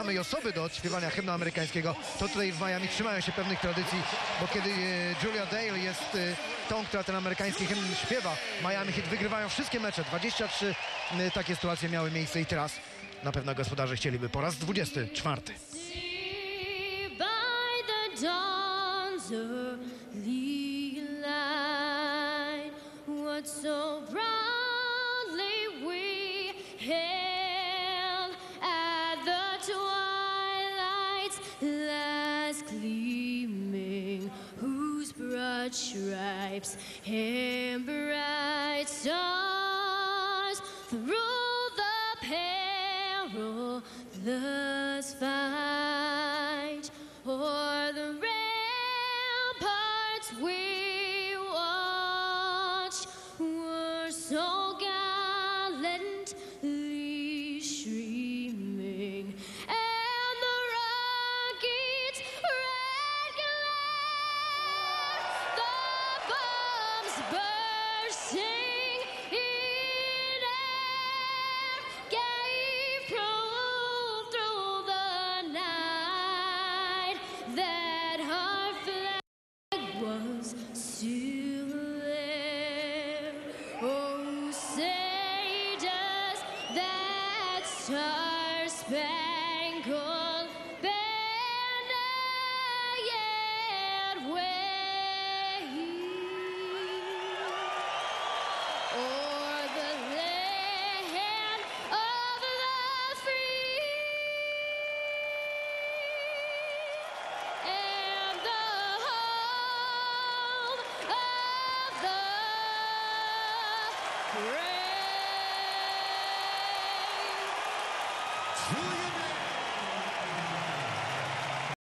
samej osoby do odśpiewania hymnu amerykańskiego, to tutaj w Miami trzymają się pewnych tradycji, bo kiedy Julia Dale jest tą, która ten amerykański hymn śpiewa, Miami Heat wygrywają wszystkie mecze. 23 takie sytuacje miały miejsce i teraz na pewno gospodarze chcieliby po raz 24. So proudly we hailed at the twilight's last gleaming, whose broad stripes and bright stars through the perilous fight o'er the